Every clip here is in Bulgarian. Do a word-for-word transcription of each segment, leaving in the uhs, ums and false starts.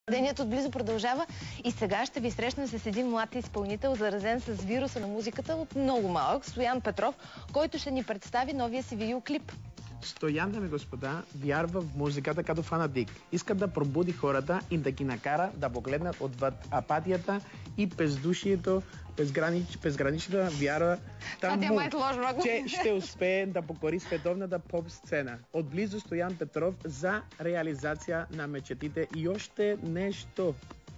Денят отблизо продължава и сега ще ви срещна с един млад изпълнител, заразен с вируса на музиката от много малък, Стоян Петров, който ще ни представи новия си видеоклип. Стоян, дами и господа, вярва в музиката като фанатик. Иска да пробуди хората и да ги накара да погледнат отвъд апатията и бездушието, безгранич, безграничната вяра там му, че ще успее да покори световната поп-сцена. Отблизо Стоян Петров за реализация на мечтите и още нещо.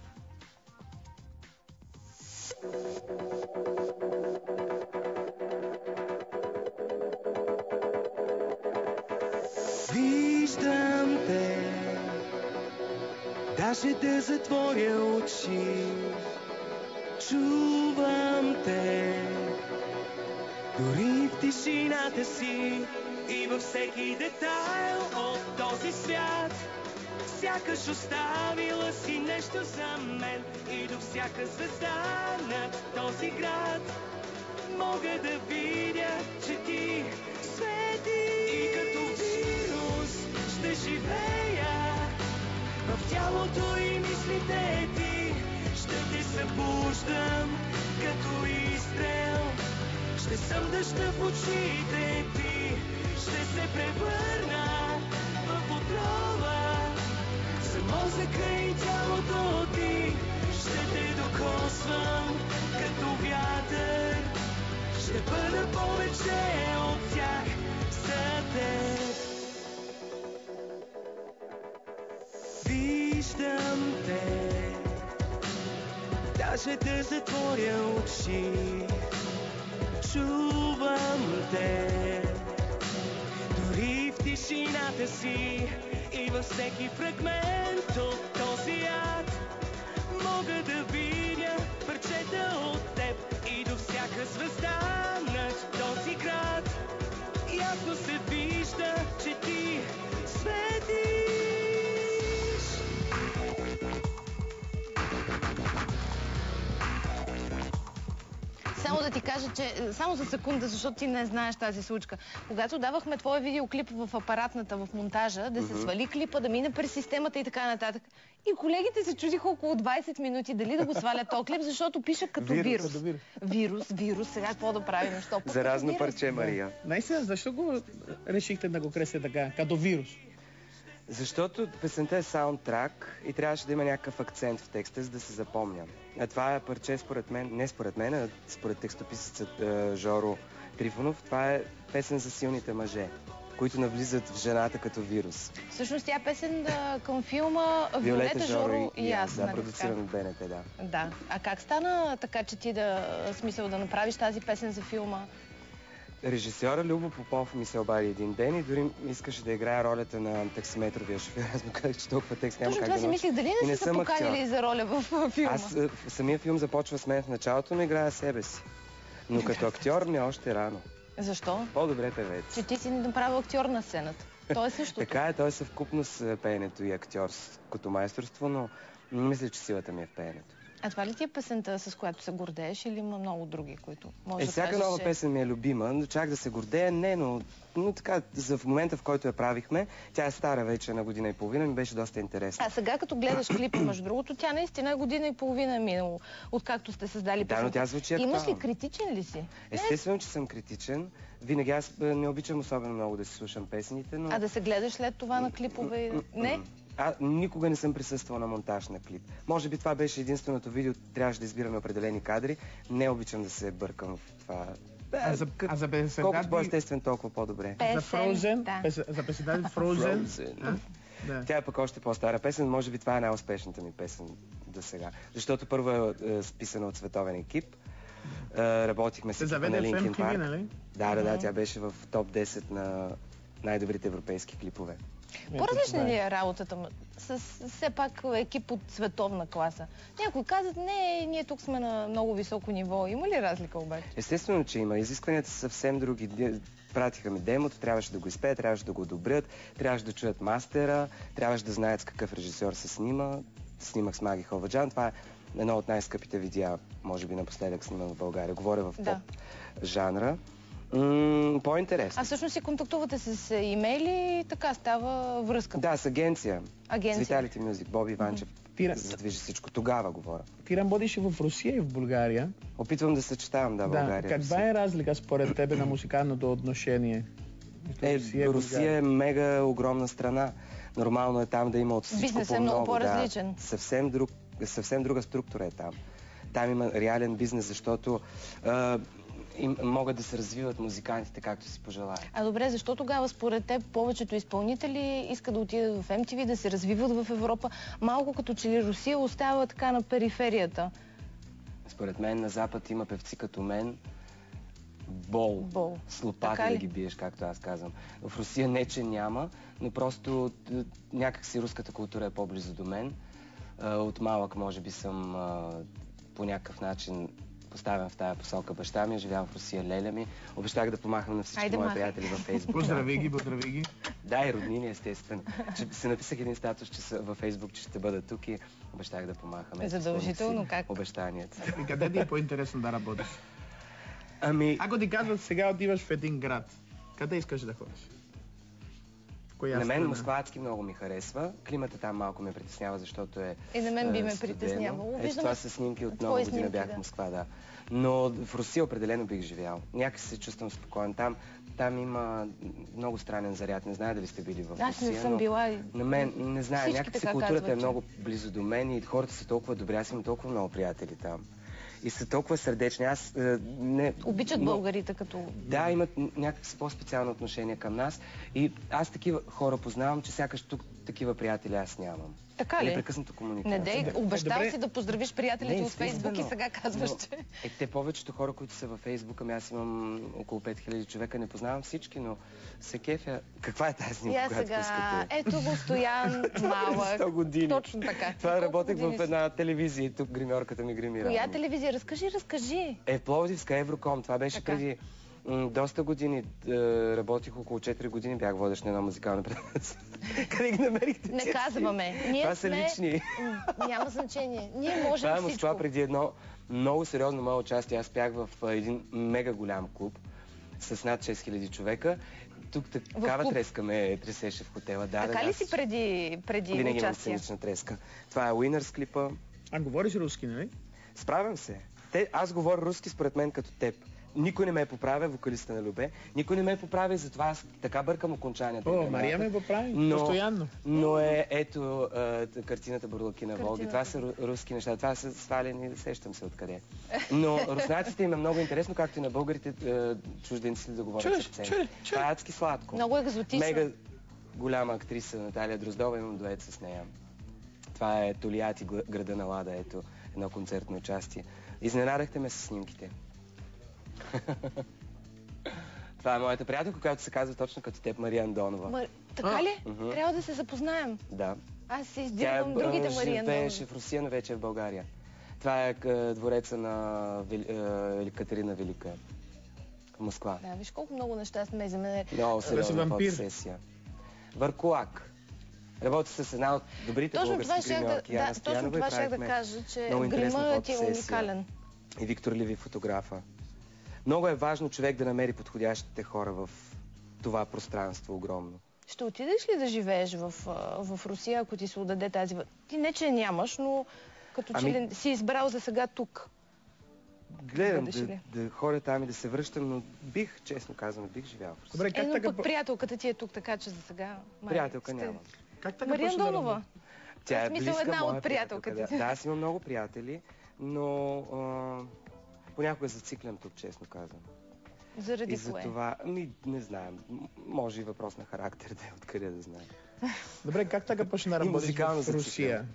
Виждам те, даже да затворя очи. Чувам те, дори в тишината си и във всеки детайл от този свят. Сякаш оставила си нещо за мен и до всяка звезда над този град мога да видя, че ти свети и като вирус ще живея в тялото и мислите ти. Ще те събуждам като изстрел, ще съм дъжда в очите ти, ще се превърна в отрова за мозъка и тялото ти. Ще те докосвам като вятър, ще бъда повече от тях за теб. Виждам те, даже да затворя очи. Чувам те, дори в тишината си и във всеки фрагмент от този ад мога да видя парчета от теб и до всяка звезда над този град ясно се вижда, че ти светиш. Само да ти кажа, че само за секунда, защото ти не знаеш тази случка. Когато давахме твоя видеоклип в апаратната, в монтажа, да се mm-hmm. свали клипа, да мине през системата и така нататък. И колегите се чудиха около двайсет минути дали да го свалят този клип, защото пише като вирус. Вирус, вирус, вирус. Сега какво да правим? Що? Заразно парче, Мария. Наистина, защо го решихте да го кресите така, като вирус? Защото песента е саундтрак и трябваше да има някакъв акцент в текста, за да се запомня. А това е парче според мен, не според мен, а според текстописеца Жоро Трифонов, това е песен за силните мъже, които навлизат в жената като вирус. Всъщност тя е песен да, към филма Виолета, Жоро и аз. Да, продуциран от БНТ, да. Да. А как стана така, че ти да смисъл да направиш тази песен за филма? Режисьора Любо Попов ми се обади един ден и дори искаше да играе ролята на таксиметровия шофьор. Аз му казах, че толкова текст няма как да точно това си мислих, дали не, не са поканили актьор за роля в филма? Аз самия филм започва с мен в началото, но играя себе си. Но като актьор ми е още рано. Защо? По-добре певец. Че ти си направил актьор на сцената. То е същото. Така е, той е съвкупно с пеенето и актьорското майсторство, но не мисля, че силата ми е в пеенето. А това ли ти е песента, с която се гордееш, или има много други, които може е, да всяка кажеш, нова че... песен ми е любима, но чак да се гордея, не, но, но така, за в момента, в който я правихме, тя е стара вече на година и половина, ми беше доста интересна. А сега, като гледаш клипа, между другото, тя наистина е година и половина минало, откакто сте създали песента. Да, но тя звучи актуално. Имаш ли критичен ли си? Естествено, че съм критичен. Винаги аз не обичам особено много да си слушам песените, но... А да се гледаш след това на клипове? Не? А, никога не съм присъствал на монтаж на клип. Може би това беше единственото видео, трябваше да избираме определени кадри. Не обичам да се бъркам в това. А за, а за песента... Колкото по-естествен, толкова по-добре. За Frozen? Да. Пес... За песента Frozen? Frozen. Да. Тя е пък още по-стара песен. Може би това е най-успешната ми песен до сега. Защото първо е, е списана от световен екип. Е, работихме с екипа на Линкин Парк. Нали? Да, да, да. Тя беше в топ десет на най-добрите европейски клипове. По-различна ли е работата с все пак екип от световна класа? Някои казват, не, ние тук сме на много високо ниво. Има ли разлика обаче? Естествено, че има. Изискванията са съвсем други. Пратиха ми демото, трябваше да го изпеят, трябваше да го одобрят, трябваше да чуят мастера, трябваше да знаят с какъв режисьор се снима. Снимах с Маги Халваджан. Това е едно от най-скъпите видеа, може би напоследък снимам в България. Говоря в да. поп жанра. По-интересно. А всъщност си контактувате с имейли и така става връзка? Да, с агенция. Агенция. С Vitality Music, Боби Иванчев. Mm-hmm. задвижи всичко. Тогава говоря. Ти работиш и в Русия и в България. Опитвам да съчетавам, да, България. Да, каква е разлика според тебе на музикалното отношение? Е, Русия, Русия е мега огромна страна. Нормално е там да има от всичко Бизнес по е много много. по-различен. Да, съвсем, друг, съвсем друга структура е там. Там има реален бизнес, защото а, им, могат да се развиват музикантите както си пожелаят. А добре, защо тогава според теб повечето изпълнители искат да отидат в Ем Ти Ви, да се развиват в Европа? Малко като че ли Русия остава така на периферията? Според мен на Запад има певци като мен, бол, бол. с лопата да ги биеш, както аз казвам. В Русия не, че няма, но просто някакси руската култура е по-близо до мен. От малък може би съм по някакъв начин поставен в тая посока. Баща ми е живял в Русия, леля ми. Обещах да помахам на всички Айде, мои махай. приятели във Фейсбук. Поздрави ги, поздрави ги. Да, и роднини, естествено. Че се написах един статус, че са във Фейсбук, че ще бъда тук и обещах да помахам. Е задължително как? Обещанията. И къде ти е по-интересно да работиш? Ами... Ако ти казват сега отиваш в един град, къде искаш да ходиш? Коя на мен страна? Москва адски много ми харесва. Климата там малко ме притеснява, защото е И на мен би ме притеснявало. Ето това са снимки от много година бях в Москва, да. Но в Русия определено бих живял. Някак се чувствам спокоен там. Там има много странен заряд. Не знае дали сте били в Русия. Аз не съм била. На мен, не знае, някакси културата е много близо до мен и хората са толкова добри. Аз имам толкова много приятели там. И са толкова сърдечни. Аз не... Обичат но... българите като... Да, имат някакво по-специално отношение към нас. И аз такива хора познавам, че сякаш тук такива приятели аз нямам. Така ли? Непрекъснато комуникация. Не дей, обещал си да поздравиш приятелите не, от Фейсбук и сега казваш, но, че... Е, те повечето хора, които са във Фейсбук, ами аз имам около пет хиляди човека, не познавам всички, но се кефя. Каква е тази снимка, я която сега, пускате? Ето го Стоян, малък. сто години. Точно така. Това работех в една телевизия и тук гримьорката ми гримира. Коя телевизия? Разкажи, разкажи. Е, в Пловдивска, Евроком. Това беше така. преди м, доста години. Е, работих около четири години, бях водещ на една музикална предавателство. Къде ги намерихте? Не казваме. Ние това сме... са лични. Няма значение. Ние можем това е всичко. Москва преди едно много сериозно мое участие. Аз пях в един мега голям клуб с над шест хиляди човека. Тук такава треска ме тресеше в хотела. Да, така да, ли си преди, преди винаги участие? имам сценична треска. Това е Winners клипа. А говориш руски, нали? Справям се. Те, аз говоря руски според мен като теб. Никой не ме поправя, вокалиста на Любе. Никой не ме поправя и затова аз така бъркам окончанията. О, Мария ме поправи, но, постоянно. Но е, ето, а, картината Бурлаки на Волги. Това са руски неща. Това са свалени, сещам се откъде. Но руснаците им е много интересно, както и на българите чужденци да говорят с акцент. Това е адски сладко. Много екзотично. Мега голяма актриса Наталия Дроздова, имам дует с нея. Това е Толияти, града на Лада, ето, едно концертно участие. Изненадахте ме с снимките. Това е моята приятелка, която се казва точно като теб, Мария Андонова. Мар... Така ли? Uh-huh. Трябва да се запознаем. Да. Аз се издирвам другите Мария Андонова. Тя живееше в Русия, но вече е в България. Това е двореца на Вели... Катерина Велика. В Москва. Да, виж колко много неща сме за мен. Много сериозна фотосесия. Въркулак. Работи с една от добрите точно български гримьорки. Да, да, точно това ще да кажа, че гримът е уникален. И Виктор Леви, фотографа. Много е важно човек да намери подходящите хора в това пространство огромно. Ще отидеш ли да живееш в, в Русия, ако ти се отдаде тази... Ти не, че нямаш, но като ами... че ли си избрал за сега тук? Гледам да, да ходя там и да се връщам, но бих, честно казвам, бих живял в Русия. Добре, как е, но така... пък приятелката ти е тук, така че за сега... Приятелка сте... няма. Как така Мария Андонова. Тя е близка, една моя от приятелката ти. Да, аз имам много приятели, но а, понякога зациклям тук, честно казвам. Заради и за кое? Това, ами, не знаем. Може и въпрос на характер да е, откъде да знаем. Добре, как така почна да работиш в Русия?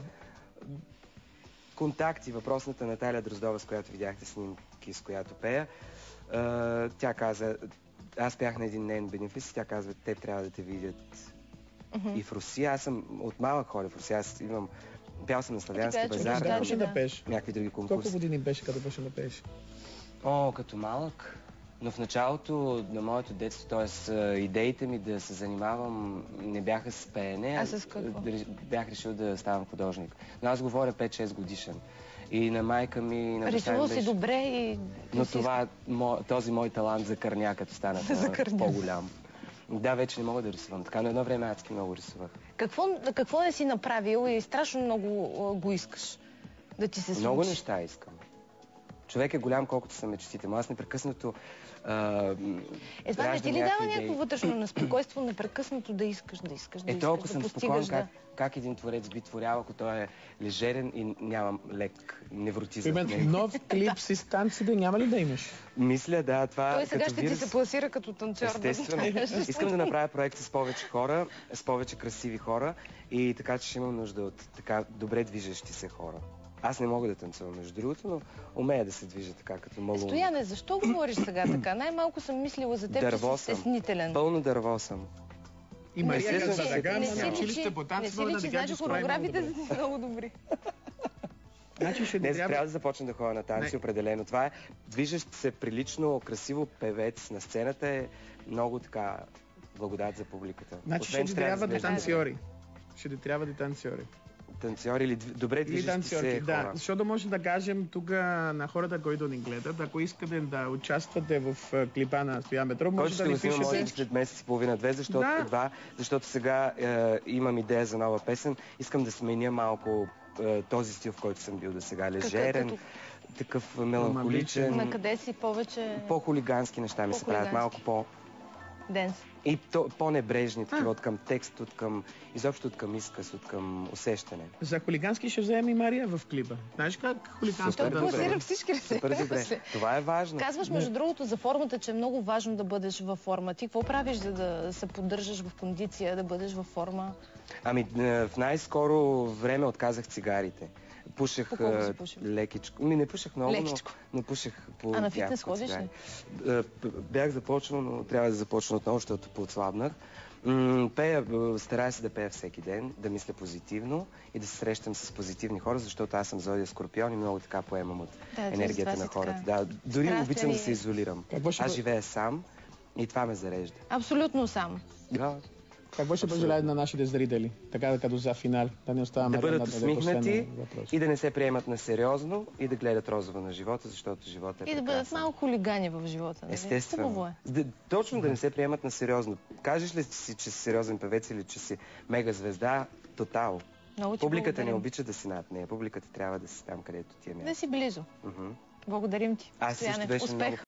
Контакти, въпросната Наталия Дроздова, с която видяхте снимки, с която пея. А, тя каза, аз пях на един нейн бенефис и тя казва, те трябва да те видят uh-huh. и в Русия. Аз съм от малък хора в Русия. Аз имам, пял съм на Славянски базар. Кога почна да пееш? Някакви други конкурси. Колко години беше, като почна да пееш? О, като малък. Но в началото на моето детство, т.е. идеите ми да се занимавам не бяха с пеене, а с какво? Бях решил да ставам художник. Но аз говоря пет-шест годишен. И на майка ми... На Рисувал беше... си добре и... Но това, този мой талант закърня, като стана по-голям. Да, вече не мога да рисувам. Така, но едно време адски много рисувах. Какво, какво не си направил и страшно много а, го искаш да ти се случи? Много неща искам. Човек е голям, колкото са мечтите му. Аз непрекъснато а, Е, това не ти ли дава някакво вътрешно неспокойство, непрекъснато да искаш, да искаш, да е, искаш, толкова да съм постигаш, спокоен, да... как, как един творец би творял, ако той е лежерен и няма лек невротизъм. Примерно, нов клип с танците няма ли да имаш? Мисля, да, това... Той сега като ще вирус, ти се пласира като танцор. естествено. Искам да направя проект с повече хора, с повече красиви хора и така, че ще имам нужда от така добре движещи се хора. Аз не мога да танцувам, между другото, но умея да се движа така, като малум. Стояне, защо говориш сега така? Най-малко съм мислила за теб, Дърво че си съм. стеснителен. Пълно дърво съм. И Мария Не си каза личи- така, не на си личи- училище по танци, не си мога да личи, ви значи кажа, че това е много хореографите добре. са много добри. Значи ще ти Днес трябва... трябва да започна да ходя на танци, Не. определено. Това е движещ се прилично, красиво певец на сцената е много така благодат за публиката. Значи Освен, ще че ти трябва трябва да да изглежда танцори. Ще ти трябва да танцори. танцори или дв- добре Или движещи танцорки, се да. хора. Защото може да кажем тук на хората, които ни гледат, ако искате да участвате в е, клипа на Стоян Петров, Който може ще да го ни снимам може би пишете. след месец и половина-две, защото, Да. едва, защото сега е, имам идея за нова песен. Искам да сменя малко е, този стил, в който съм бил до сега. Лежерен, като- такъв меланхоличен. На къде си повече По-хулигански неща ми се правят, малко по... денс? И то, по-небрежни, такива, от към текст, от към... изобщо от към изказ, от към усещане. За хулигански ще вземем и Мария в клипа. Знаеш как хулигански Той Супер, да добре. пласира всички ли се? Супер добре. Това е важно. Казваш, между другото, за формата, че е много важно да бъдеш във форма. Ти какво правиш, за да се поддържаш в кондиция, да бъдеш във форма? Ами, е, в най-скоро време отказах цигарите. Пушех По колко си е, пушил? лекичко. Ми не пушех много, но, Лекичко. но пушех по А на няколко фитнес ходиш цигари. ли? Е, п- Бях започнал, но трябва да започна отново, защото поотслабнах. М, Пея, е, старая се да пея всеки ден, да мисля позитивно и да се срещам с позитивни хора, защото аз съм зодия Скорпион и много така поемам от Да, ти енергията затова на си хората. така. Да, дори Страстен обичам да и- се изолирам. Какво ще Аз бъ- живея сам и това ме зарежда. Абсолютно сам. Да. Какво ще пожелаят на нашите зрители? Така като за финал, да не остава Да Мария бъдат на последния усмихнати въпрос. и да не се приемат на сериозно и да гледат розово на живота, защото живота е И да бъдат прекрасен. малко хулигани в живота. Нали? Естествено. Хубаво е. Да, точно да не се приемат на сериозно. Кажеш ли си, че си сериозен певец или че си мега звезда, тотал. Много ти Публиката не благодарим. обича да си над нея. Публиката трябва да си там, където ти е Да място. си близо. Мгм. Благодарим ти. Аз също Стояне. беше Успех. много